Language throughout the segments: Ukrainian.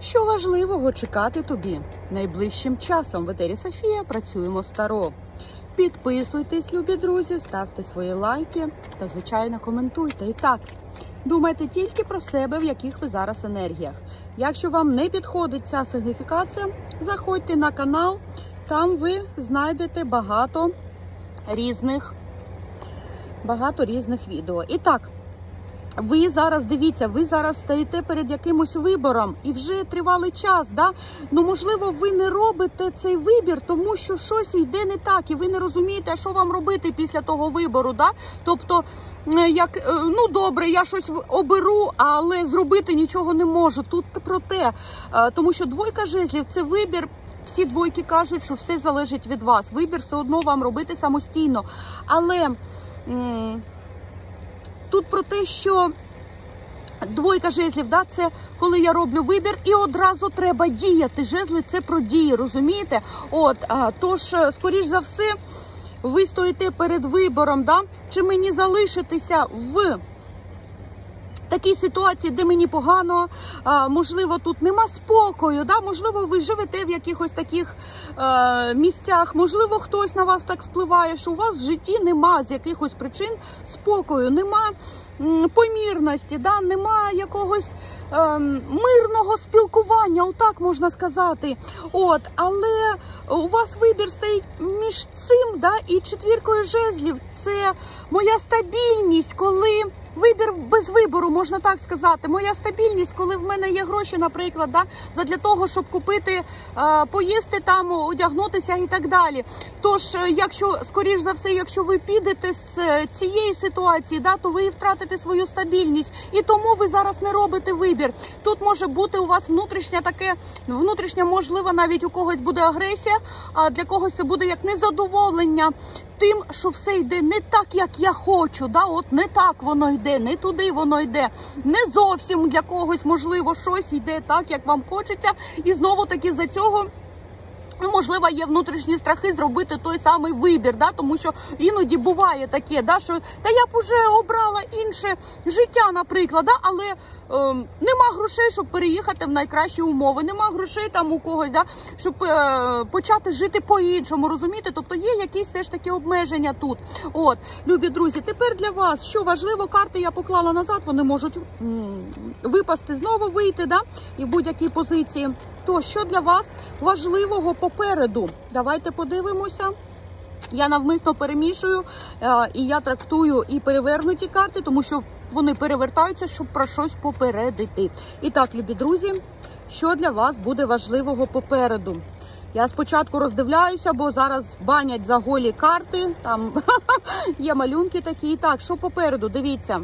Що важливого чекати тобі найближчим часом? В етері Софія, працюємо з Таро. Підписуйтесь, любі друзі, ставте свої лайки та, звичайно, коментуйте. І так, думайте тільки про себе, в яких ви зараз енергіях. Якщо вам не підходить ця сигніфікація, заходьте на канал, там ви знайдете багато різних відео. І так, ви зараз, дивіться, ви зараз стоїте перед якимось вибором і вже тривалий час, да? Ну, можливо, ви не робите цей вибір, тому що щось йде не так, і ви не розумієте, що вам робити після того вибору, да? Тобто, ну, добре, я щось оберу, але зробити нічого не можу. Тут про те, тому що двойка жезлів – це вибір. Всі двойки кажуть, що все залежить від вас. Вибір все одно вам робити самостійно. Але тут про те, що двойка жезлів, да, це коли я роблю вибір і одразу треба діяти. Жезли – це про дії, розумієте? Тож, скоріш за все, ви стоїте перед вибором, да? Чи мені залишитися в такій ситуації, де мені погано, можливо, тут нема спокою, да? Можливо, ви живете в якихось таких місцях, можливо, хтось на вас так впливає, що у вас в житті нема з якихось причин спокою, нема помірності, да? Нема якогось мирного спілкування, отак можна сказати. Але у вас вибір стоїть між цим, да, і четвіркою жезлів. Це моя стабільність, коли вибір без вибору, можна так сказати. Моя стабільність, коли в мене є гроші, наприклад, да, задля того, щоб купити, поїсти там, одягнутися і так далі. Тож, якщо, скоріш за все, якщо ви підете з цієї ситуації, да, то ви втратите свою стабільність. І тому ви зараз не робите вибір. Тут може бути у вас внутрішня, можливо, навіть у когось буде агресія, а для когось це буде як незадоволення тим, що все йде не так, як я хочу, да? От не так воно йде, не туди воно йде, не зовсім для когось, можливо, щось йде так, як вам хочеться, і знову-таки за цього, можливо, є внутрішні страхи зробити той самий вибір, да? Тому що іноді буває таке, да? Що та я б уже обрала інше життя, наприклад, да? Але нема грошей, щоб переїхати в найкращі умови, нема грошей там у когось, да? Щоб почати жити по-іншому, розумієте? Тобто є якісь все ж таки обмеження тут. Любі друзі, тепер для вас, що важливо, карти я поклала назад, вони можуть випасти, знову вийти, да? І в будь-якій позиції. То, що для вас важливого попереду? Давайте подивимося. Я навмисно перемішую, і я трактую і перевернуті карти, тому що вони перевертаються, щоб про щось попередити. І так, любі друзі, що для вас буде важливого попереду? Я спочатку роздивляюся, бо зараз банять за голі карти, там є малюнки такі. І так, що попереду? Дивіться.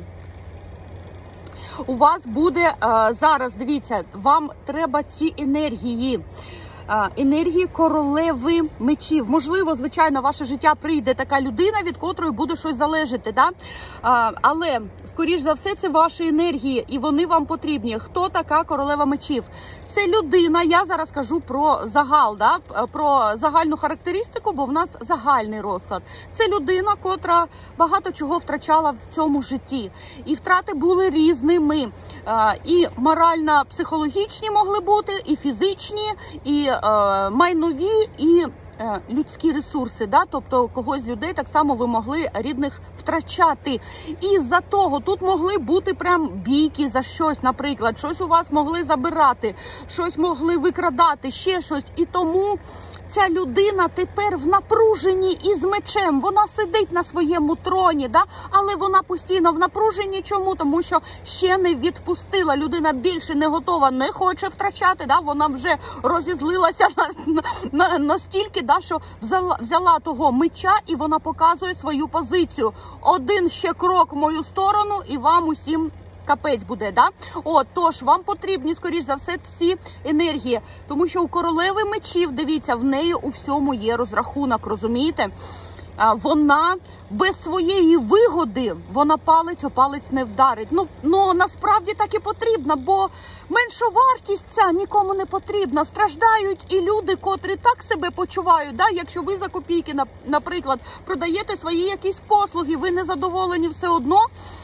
У вас буде зараз, дивіться, вам треба ці енергії королеви мечів. Можливо, звичайно, в ваше життя прийде така людина, від котрої буде щось залежати, да? Але, скоріш за все, це ваші енергії, і вони вам потрібні. Хто така королева мечів? Це людина, я зараз кажу про загал, да? Про загальну характеристику, бо в нас загальний розклад. Це людина, котра багато чого втрачала в цьому житті. І втрати були різними. І морально-психологічні могли бути, і фізичні, і майнові, і людські ресурси, да? Тобто когось з людей так само ви могли рідних втрачати. І з-за того тут могли бути прям бійки за щось, наприклад, щось у вас могли забирати, щось могли викрадати, ще щось. І тому ця людина тепер в напруженні із мечем. Вона сидить на своєму троні, да? Але вона постійно в напруженні. Чому? Тому що ще не відпустила. Людина більше не готова, не хоче втрачати. Да? Вона вже розізлилася настільки, да, що взяла того меча і вона показує свою позицію. Один ще крок в мою сторону і вам усім капець буде, да? Тож, вам потрібні, скоріш за все, ці енергії. Тому що у королеви мечів, дивіться, в неї у всьому є розрахунок, розумієте? вона без своєї вигоди, вона палець о палець не вдарить. Ну насправді так і потрібно, бо меншовартість ця нікому не потрібна. Страждають і люди, котрі так себе почувають. Да? Якщо ви за копійки, наприклад, продаєте свої якісь послуги, ви не задоволені все одно,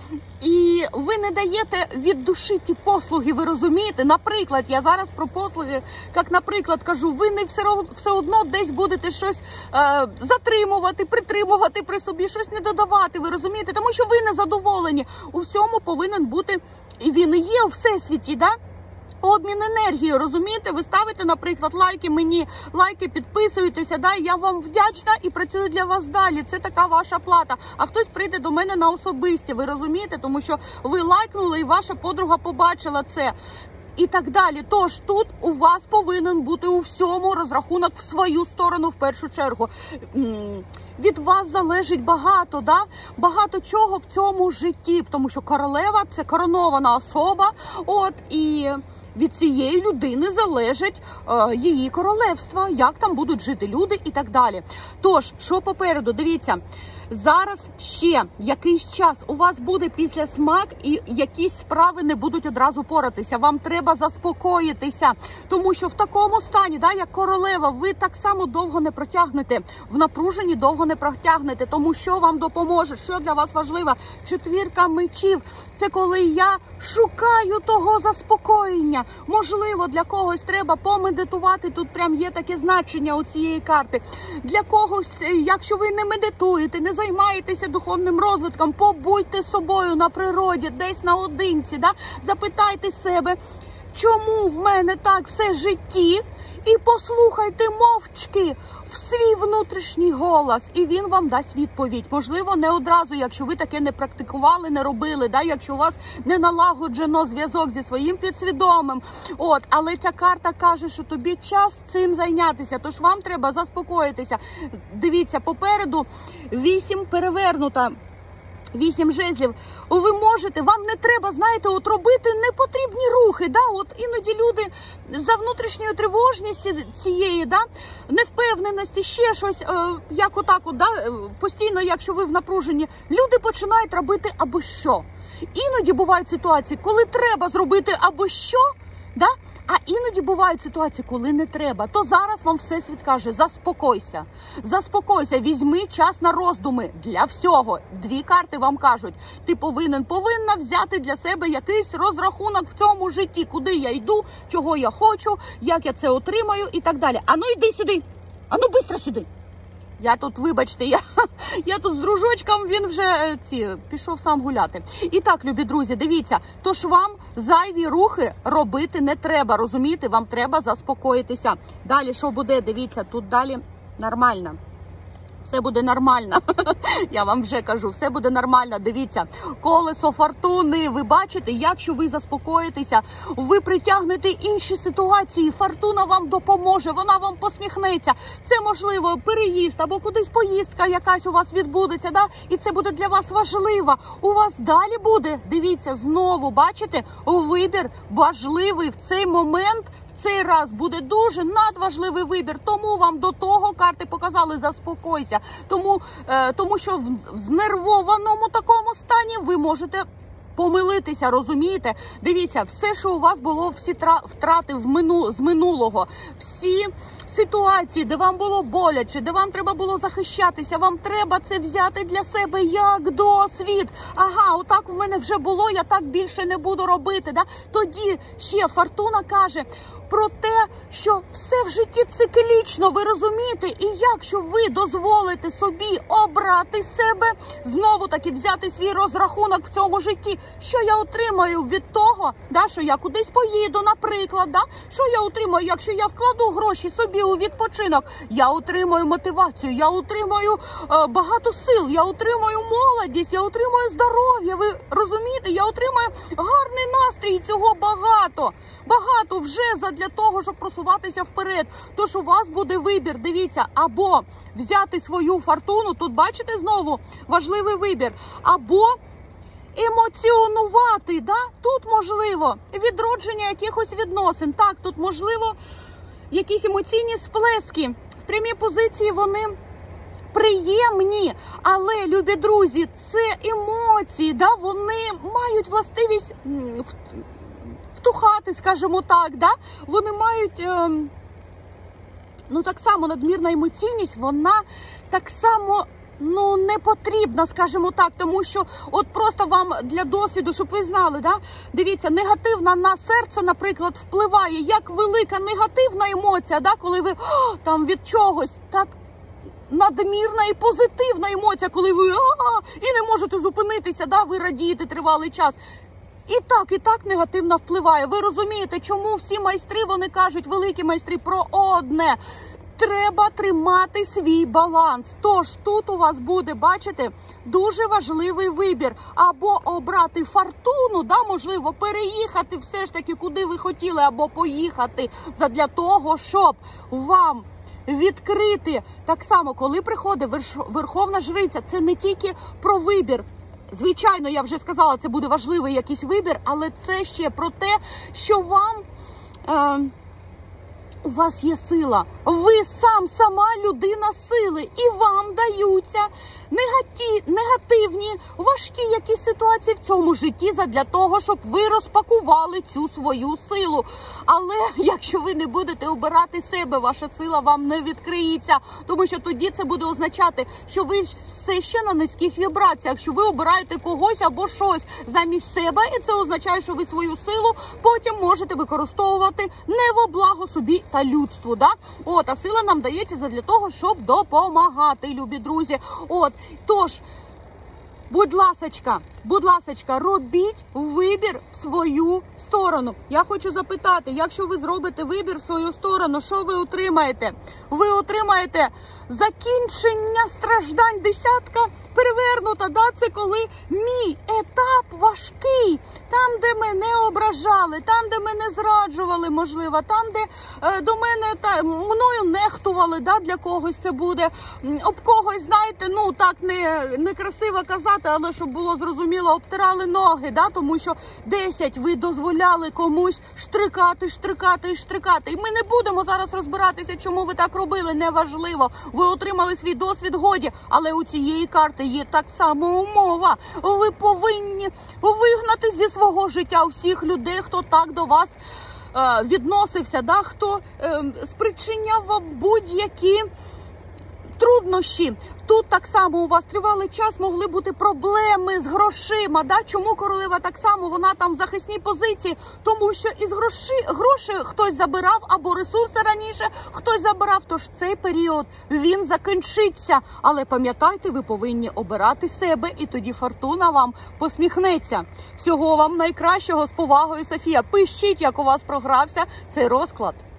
і ви не даєте від душі ті послуги, ви розумієте? Наприклад, я зараз про послуги, як, наприклад, кажу, ви не все одно десь будете щось затримувати, притримувати при собі, щось не додавати, ви розумієте? Тому що ви не задоволені. У всьому повинен бути, і він і є у всесвіті, да? Обмін енергією, розумієте? Ви ставите, наприклад, лайки мені, лайки, підписуєтеся, да? Я вам вдячна і працюю для вас далі. Це така ваша плата. А хтось прийде до мене на особисті, ви розумієте? Тому що ви лайкнули і ваша подруга побачила це. І так далі. Тож тут у вас повинен бути у всьому розрахунок в свою сторону в першу чергу. Від вас залежить багато, да? Багато чого в цьому житті, тому що королева – це коронована особа, і від цієї людини залежить її королевство, як там будуть жити люди і так далі. Тож, що попереду? Дивіться, зараз ще якийсь час у вас буде післясмак, і якісь справи не будуть одразу поратися. Вам треба заспокоїтися, тому що в такому стані, да, як королева, ви так само довго не протягнете. В напруженні довго не протягнете, тому що вам допоможе, що для вас важливо. Четвірка мечів – це коли я шукаю того заспокоєння. Можливо, для когось треба помедитувати, тут прям є таке значення у цієї карти. Для когось, якщо ви не медитуєте, не займаєтеся духовним розвитком, побудьте собою на природі, десь наодинці, да? Запитайте себе, чому в мене так все в житті, і послухайте мовчки в свій внутрішній голос, і він вам дасть відповідь. Можливо, не одразу, якщо ви таке не практикували, не робили, да? Якщо у вас не налагоджено зв'язок зі своїм підсвідомим. Але ця карта каже, що тобі час цим зайнятися, тож вам треба заспокоїтися. Дивіться, попереду 8 перевернута. 8 жезлів. Ви можете, вам не треба, знаєте, робити непотрібні рухи, да? Іноді люди за внутрішньою тривожністю цієї, да, невпевненості, ще щось, як да, постійно, якщо ви в напруженні, люди починають робити або що. Іноді бувають ситуації, коли треба зробити або що, да? А іноді бувають ситуації, коли не треба. То зараз вам Всесвіт каже, заспокойся. Заспокойся, візьми час на роздуми для всього. 2 карти вам кажуть, ти повинна взяти для себе якийсь розрахунок в цьому житті. Куди я йду, чого я хочу, як я це отримаю і так далі. Ану, йди сюди. Ану, швидко сюди. Я тут, вибачте, я тут з дружочком, він вже пішов сам гуляти. І так, любі друзі, дивіться, тож вам зайві рухи робити не треба, розумієте? Вам треба заспокоїтися. Далі, що буде? Дивіться, тут далі нормально. Все буде нормально. Я вам вже кажу, все буде нормально. Дивіться, колесо фортуни. Ви бачите, якщо ви заспокоїтеся, ви притягнете інші ситуації. Фортуна вам допоможе, вона вам посміхнеться. Це, можливо, переїзд або кудись поїздка якась у вас відбудеться, да? І це буде для вас важливо. У вас далі буде, дивіться, знову, бачите, вибір важливий в цей момент. Цей раз буде дуже надважливий вибір, тому вам до того карти показали заспокойся. Тому що в знервованому такому стані ви можете помилитися, розумієте? Дивіться, все, що у вас було, всі втрати з минулого, всі ситуації, де вам було боляче, де вам треба було захищатися, вам треба це взяти для себе як досвід. Ага, отак в мене вже було, я так більше не буду робити. Да? Тоді ще фортуна каже про те, що все в житті циклічно, ви розумієте? І якщо ви дозволите собі обрати себе, знову-таки взяти свій розрахунок в цьому житті, що я отримаю від того, да, що я кудись поїду, наприклад, да? Що я отримаю, якщо я вкладу гроші собі у відпочинок, я отримаю мотивацію, я отримаю багато сил, я отримаю молодість, я отримаю здоров'я, ви розумієте? Я отримаю гарний настрій, цього багато. Багато вже задля того, щоб просуватися вперед. Тож у вас буде вибір, дивіться, або взяти свою фортуну, тут бачите знову важливий вибір, або емоціонувати, да? Тут можливо відродження якихось відносин, так, тут можливо якісь емоційні сплески. В прямій позиції вони приємні, але, любі друзі, це емоції, да? Вони мають властивість втухати, скажімо так, да? Вони мають, ну так само надмірна емоційність, вона так само не потрібна, скажімо так, тому що от просто вам для досвіду, щоб ви знали, да? Дивіться, негативна на серце, наприклад, впливає, як велика негативна емоція, да? Коли ви там від чогось, так надмірна і позитивна емоція, коли ви і не можете зупинитися, да? Ви радієте тривалий час. І так негативно впливає. Ви розумієте, чому всі майстри, вони кажуть, великі майстри, про одне – треба тримати свій баланс. Тож тут у вас буде, бачите, дуже важливий вибір. Або обрати фортуну, да, можливо, переїхати все ж таки, куди ви хотіли, або поїхати задля того, щоб вам відкрити. Так само, коли приходить Верховна Жриця, це не тільки про вибір. Звичайно, я вже сказала, це буде важливий якийсь вибір, але це ще про те, що вам... у вас є сила, ви сама людина сили, і вам даються негативні, важкі якісь ситуації в цьому житті задля того, щоб ви розпакували цю свою силу. Але якщо ви не будете обирати себе, ваша сила вам не відкриється, тому що тоді це буде означати, що ви все ще на низьких вібраціях, що ви обираєте когось або щось замість себе, і це означає, що ви свою силу потім можете використовувати не во благо собі та людству, да? От, а сила нам дається задля того, щоб допомагати, любі друзі. От, тож, будь ласочка, робіть вибір в свою сторону. Я хочу запитати, якщо ви зробите вибір в свою сторону, що ви отримаєте? Ви отримаєте закінчення страждань, десятка перевернута, да? Це коли мій етап важкий, там, де мене ображали, там, де мене зраджували, можливо, там, де до мене мною нехтували, да? Для когось це буде, об когось, знаєте, ну так не красиво казати, але щоб було зрозуміло, обтирали ноги, да? Тому що 10 ви дозволяли комусь штрикати. І ми не будемо зараз розбиратися, чому ви так робили, неважливо. Ви отримали свій досвід, годі, але у цієї карти є так само умова. Ви повинні вигнати зі свого життя всіх людей, хто так до вас відносився, да? Хто спричиняв вам будь-які труднощі. Тут так само у вас тривалий час могли бути проблеми з грошима. Да? Чому королева так само? Вона там в захисній позиції. Тому що із гроші хтось забирав, або ресурси раніше хтось забирав. Тож цей період, він закінчиться. Але пам'ятайте, ви повинні обирати себе, і тоді фортуна вам посміхнеться. Всього вам найкращого, з повагою, Софія. Пишіть, як у вас програвся цей розклад.